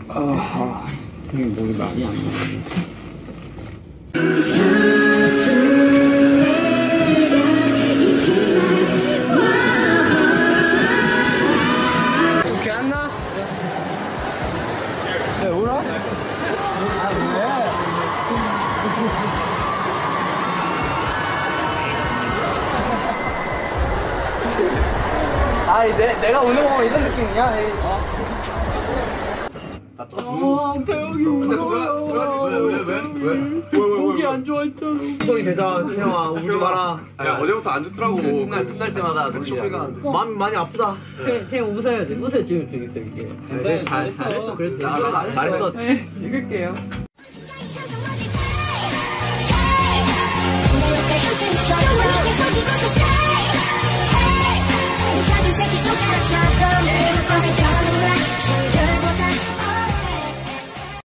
태형이 목이 많이 안 나네. 오케이 안 나? 네, 울어? 아, 왜? 아이, 내가 우는 거 이런 느낌이야? 나 또 태형이 왜? 목이 안 좋아했잖아. 구성이 되자, 태형아, 울지 마라. 야, 어제부터 안 좋더라고. tum날 때마다 놀리야. 마음이 많이 아프다. 태형 웃어야 돼. 웃어야 지금 재밌어, 이게. 잘했어. 그래도 잘했어. 네, 찍을게요.